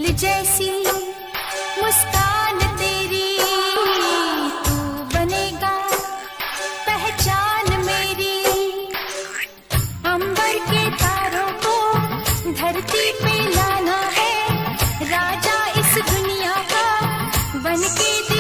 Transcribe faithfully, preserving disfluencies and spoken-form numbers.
जैसी मुस्कान तेरी, तू बनेगा पहचान मेरी। अंबर के तारों को धरती पे लाना है, राजा इस दुनिया का बनके